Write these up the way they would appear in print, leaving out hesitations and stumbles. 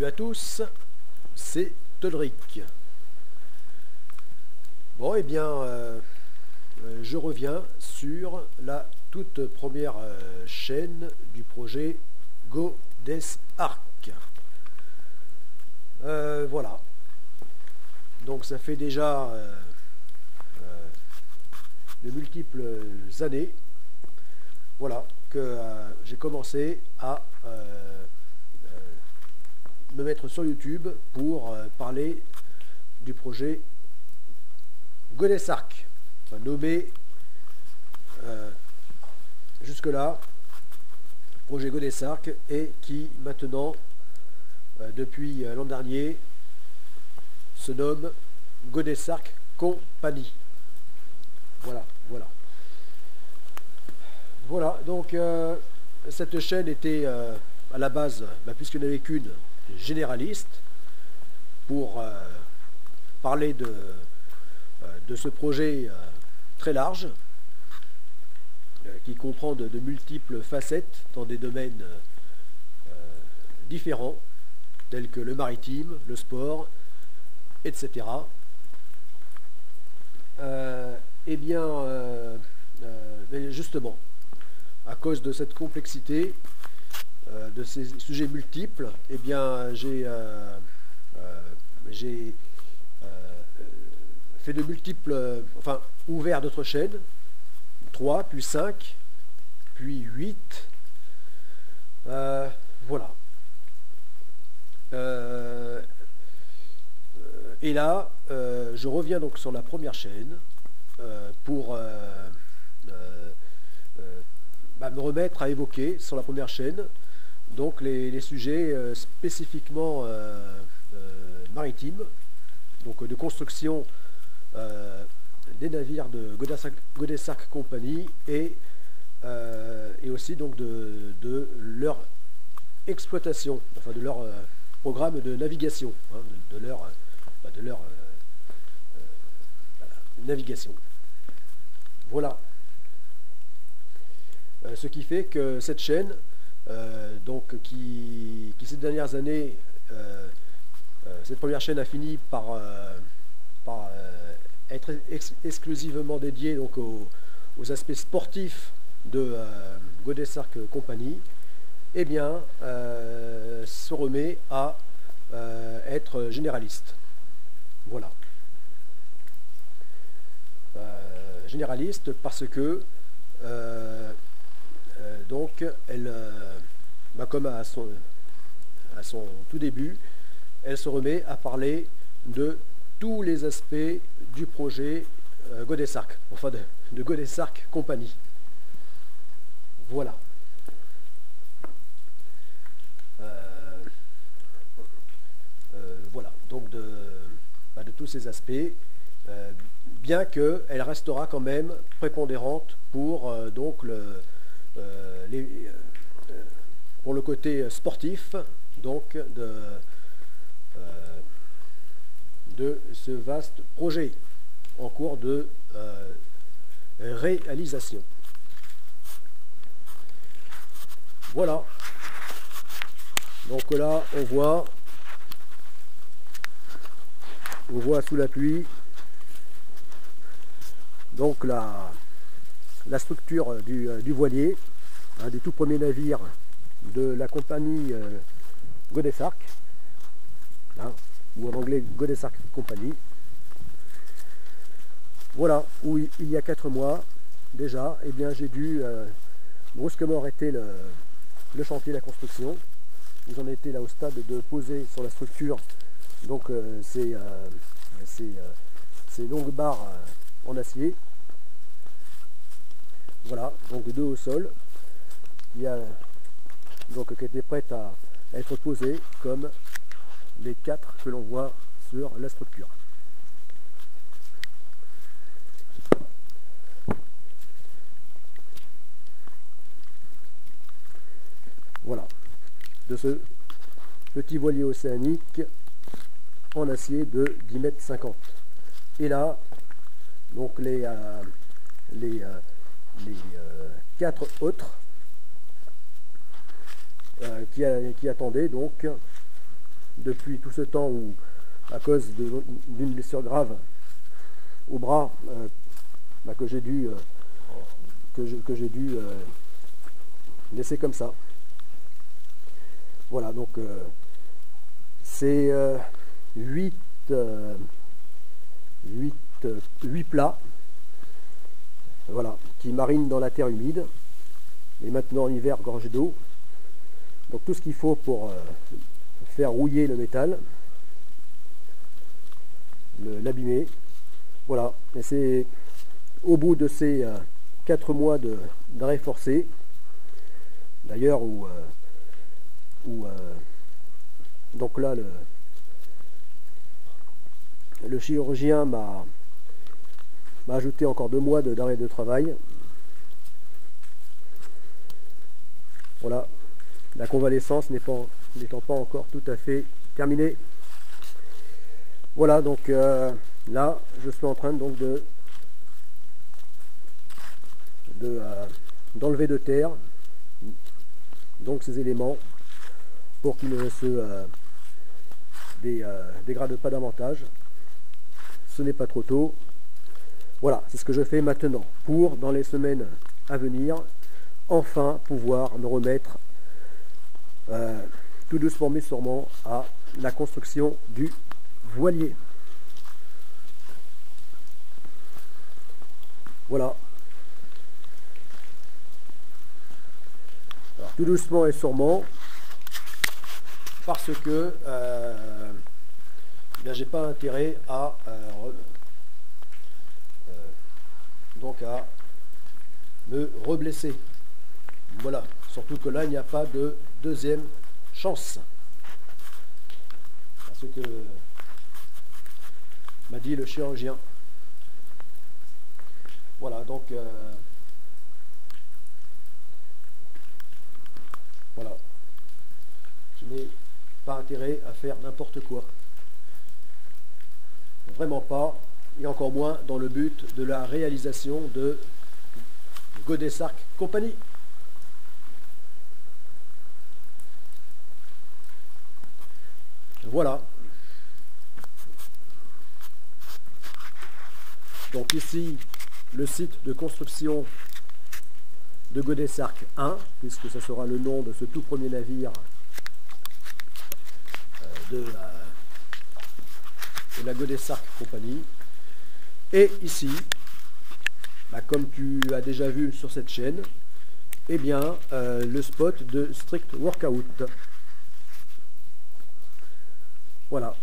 Salut à tous, c'est Todric. Bon, eh bien, je reviens sur la toute première chaîne du projet GoDesArk. Voilà. Donc ça fait déjà de multiples années, voilà, que j'ai commencé à me mettre sur YouTube pour parler du projet GoDesArk, nommé jusque-là projet GoDesArk, et qui maintenant, depuis l'an dernier, se nomme GoDesArk Company. Voilà. Voilà, donc cette chaîne était à la base, puisqu'il n'y en avait qu'une, généraliste, pour parler de ce projet très large, qui comprend de multiples facettes dans des domaines différents, tels que le maritime, le sport, etc. Eh bien, justement, à cause de cette complexité, de ces sujets multiples, eh bien, j'ai fait de multiples, ouvert d'autres chaînes, 3, puis 5, puis 8, voilà. Et là, je reviens donc sur la première chaîne pour me remettre à évoquer sur la première chaîne donc les sujets spécifiquement maritimes, donc de construction des navires de GoDesArk Company et aussi donc de leur exploitation, de leur programme de navigation, de leur navigation. Voilà. Ce qui fait que cette chaîne, qui ces dernières années, cette première chaîne a fini par être exclusivement dédiée donc aux aspects sportifs de GoDesArk Company, eh bien, se remet à être généraliste. Voilà. Généraliste parce que donc elle, comme à son tout début, elle se remet à parler de tous les aspects du projet GoDesArk, de GoDesArk Company. Voilà. Voilà, donc de tous ces aspects, bien qu'elle restera quand même prépondérante pour pour le côté sportif donc de ce vaste projet en cours de réalisation. Voilà. Donc là, on voit sous la pluie donc la structure du voilier, un des tout premiers navires de la compagnie GoDesArk, ou en anglais GoDesArk Company. Voilà, où il y a 4 mois déjà, eh bien, j'ai dû brusquement arrêter le chantier, la construction. J'en étais là au stade de poser sur la structure donc ces longues barres en acier. Voilà, donc 2 au sol, qui étaient prêtes à être posées comme les 4 que l'on voit sur la structure. Voilà, de ce petit voilier océanique en acier de 10,50 m. Et là, donc les 4 autres qui attendaient donc depuis tout ce temps où, à cause d'une blessure grave au bras, que j'ai dû, laisser comme ça. Voilà, donc c'est 8 plats, voilà, qui marinent dans la terre humide, et maintenant en hiver gorgé d'eau. Donc tout ce qu'il faut pour faire rouiller le métal, l'abîmer. Voilà, et c'est au bout de ces 4 mois d'arrêt forcé, d'ailleurs, où donc là le chirurgien m'a ajouté encore 2 mois d'arrêt de travail. Voilà, la convalescence n'étant pas encore tout à fait terminée. Voilà, donc là je suis en train donc d'enlever de terre donc ces éléments pour qu'ils ne se dégradent pas davantage. Ce n'est pas trop tôt. Voilà, c'est ce que je fais maintenant pour, dans les semaines à venir, enfin pouvoir me remettre tout doucement mais sûrement à la construction du voilier. Voilà. Alors, tout doucement et sûrement, parce que j'ai pas intérêt à me reblesser. Voilà, surtout que là il n'y a pas de deuxième chance. C'est ce que m'a dit le chirurgien. Voilà, donc voilà, je n'ai pas intérêt à faire n'importe quoi. Vraiment pas, et encore moins dans le but de la réalisation de Godessarc Compagnie. Voilà. Donc ici, le site de construction de Godessarc 1, puisque ce sera le nom de ce tout premier navire de la Godessarc Compagnie. Et ici, comme tu as déjà vu sur cette chaîne, eh bien, le spot de Strict Workout. Voilà.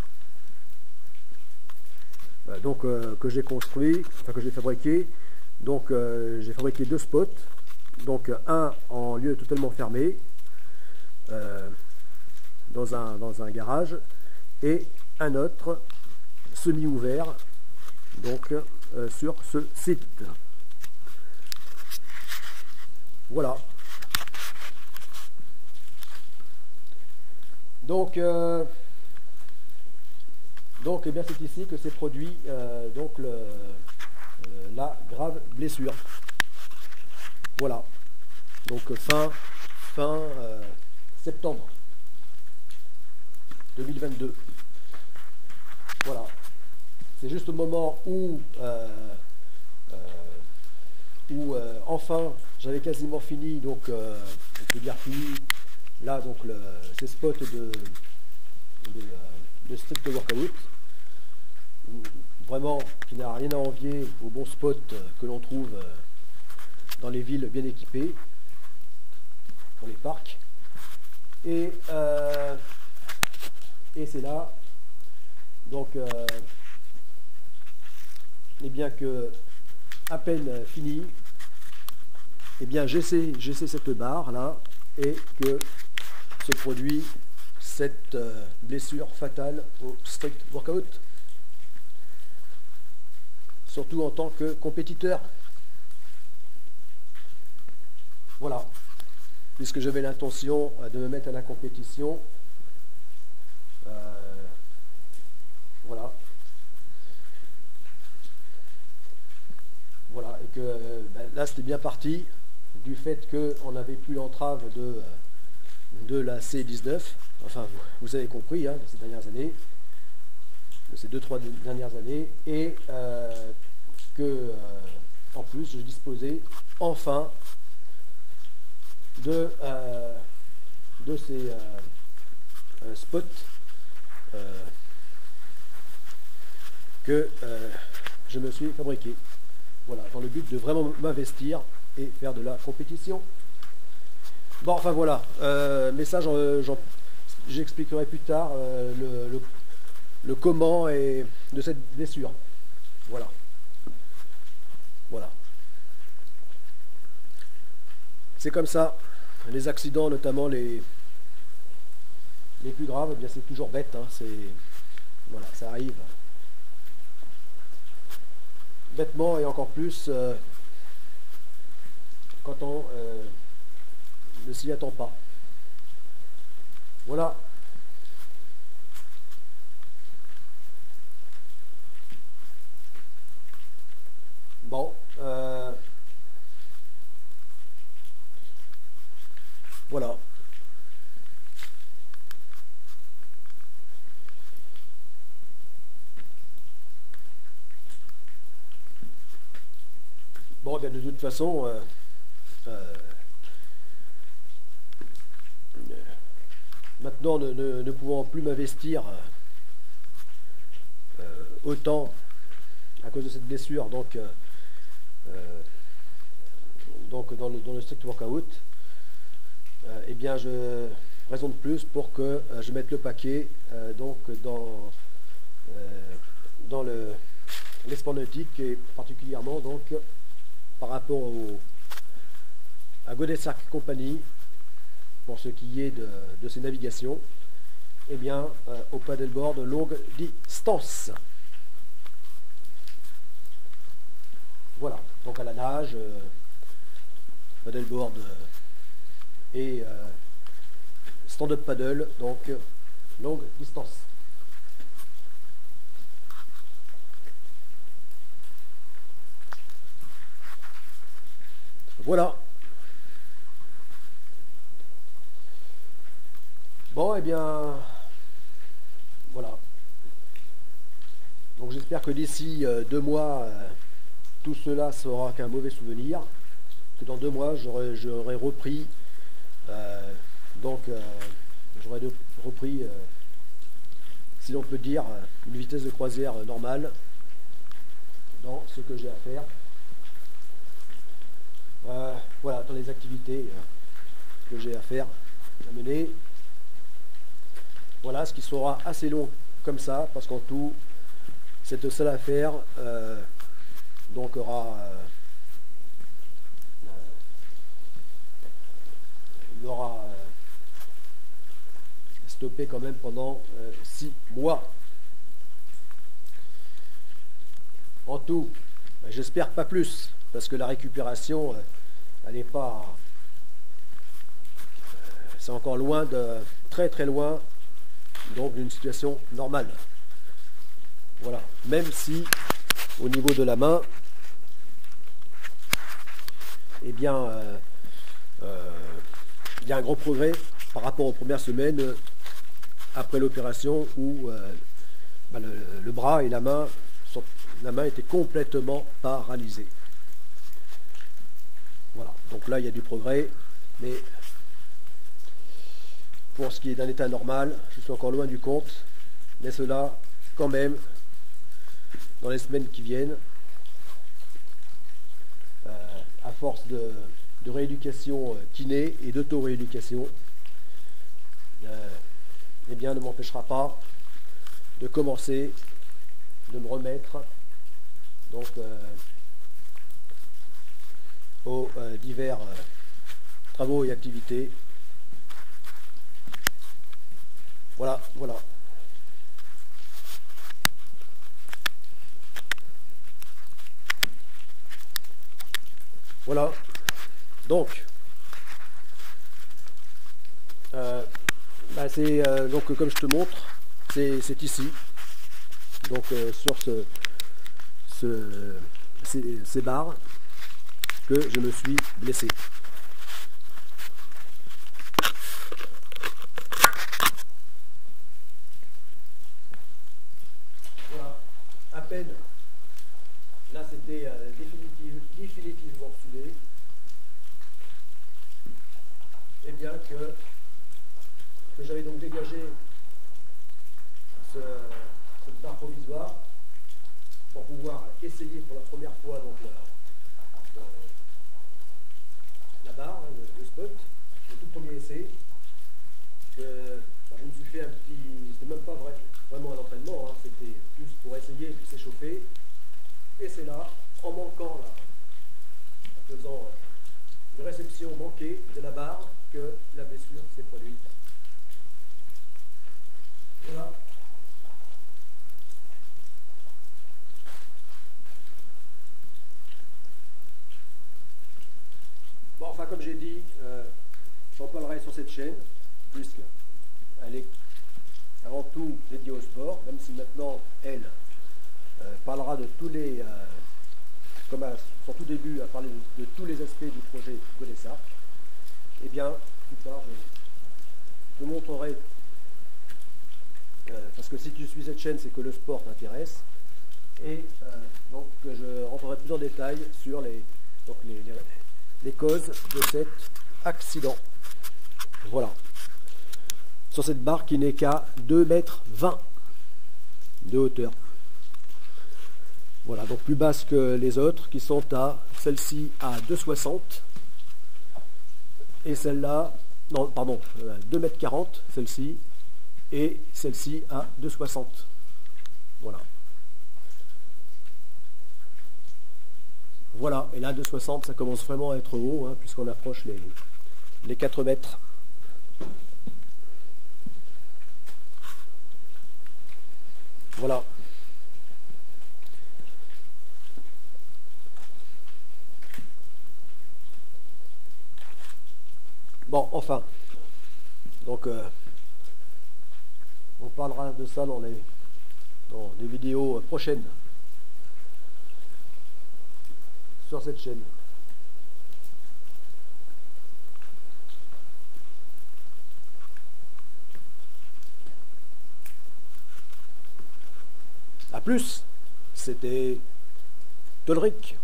Donc que j'ai construit, que j'ai fabriqué. Donc j'ai fabriqué 2 spots. Donc un en lieu totalement fermé, dans un garage, et un autre semi-ouvert, donc sur ce site. Voilà. Donc eh bien c'est ici que s'est produit donc la grave blessure. Voilà. Donc fin septembre 2022. Voilà. C'est juste au moment où enfin j'avais quasiment fini, donc on peut dire fini là, donc ces spots de Strict Workout, vraiment qui n'a rien à envier aux bons spots que l'on trouve dans les villes bien équipées, dans les parcs. Et c'est là donc et bien que à peine fini, et bien j'essaie cette barre là, et que se produit cette blessure fatale au Strict Workout, surtout en tant que compétiteur. Voilà, puisque j'avais l'intention de me mettre à la compétition. Voilà. Voilà, et que là c'était bien parti du fait qu'on n'avait plus l'entrave de la C19, enfin vous avez compris, hein, de ces dernières années, de ces 2-3 dernières années, et que en plus je disposais enfin de ces spots que je me suis fabriqué. Voilà, dans le but de vraiment m'investir et faire de la compétition. Bon, enfin voilà, mais ça j'expliquerai plus tard le comment et de cette blessure. Voilà. Voilà. C'est comme ça. Les accidents, notamment les plus graves, eh bien c'est toujours bête. Hein, voilà, ça arrive. Bêtement et encore plus quand on ne s'y attend pas. Voilà. Bon. Voilà. Bon, bien de toute façon, maintenant ne pouvant plus m'investir autant à cause de cette blessure, donc dans le strict workout, eh bien raison de plus pour que je mette le paquet donc dans les sports nautiques et particulièrement donc par rapport à Godessac Company pour ce qui est de ces navigations, eh bien au paddleboard longue distance. Voilà, donc à la nage, paddleboard et stand-up paddle, donc longue distance. Voilà. Bon, eh bien, voilà. Donc j'espère que d'ici 2 mois, tout cela sera qu'un mauvais souvenir. Que dans 2 mois, j'aurai repris, si l'on peut dire, une vitesse de croisière normale dans ce que j'ai à faire. Voilà, dans les activités que j'ai à faire, à mener. Voilà, ce qui sera assez long comme ça, parce qu'en tout, cette seule affaire donc m'aura stoppé quand même pendant 6 mois. En tout, j'espère pas plus, parce que la récupération, elle n'est pas... c'est encore loin très très loin, donc d'une situation normale. Voilà, même si au niveau de la main, eh bien, il y a un gros progrès par rapport aux premières semaines après l'opération où le bras et la main étaient complètement paralysés. Voilà, donc là il y a du progrès, mais pour ce qui est d'un état normal, je suis encore loin du compte, mais cela, quand même, dans les semaines qui viennent, à force de rééducation kiné et d'auto-rééducation, eh bien, ne m'empêchera pas de commencer, de me remettre donc aux divers travaux et activités. Voilà, voilà. Voilà. Donc, c'est donc comme je te montre, c'est ici. Donc sur ces barres que je me suis blessé. c'était définitivement soudé. Et bien que j'avais donc dégagé cette barre provisoire pour pouvoir essayer pour la première fois donc la barre, hein, le spot, le tout premier essai. Je me suis fait un petit, c'était même pas vraiment un entraînement, hein, c'était plus pour essayer et puis s'échauffer. Et c'est là, en manquant là, en faisant une réception manquée de la barre, que la blessure s'est produite. Voilà. Bon, enfin, comme j'ai dit, j'en parlerai sur cette chaîne, puisqu'elle est avant tout dédiée au sport, même si maintenant, elle parlera de tous les, comme à son tout début, à parler de tous les aspects du projet Godessa. Eh bien, plus tard, je te montrerai, parce que si tu suis cette chaîne, c'est que le sport t'intéresse, et donc je rentrerai plus en détail sur les causes de cet accident. Voilà. Sur cette barre qui n'est qu'à 2,20 m de hauteur. Voilà, donc plus basse que les autres, qui sont à celle-ci à 2,60 m. Et celle-là, non, pardon, 2,40 m, celle-ci, et celle-ci à 2,60 m. Voilà. Voilà, et là, 2,60 m, ça commence vraiment à être haut, hein, puisqu'on approche les 4 mètres. Voilà. Bon, enfin, donc on parlera de ça dans des vidéos prochaines sur cette chaîne. A plus, c'était Tolric.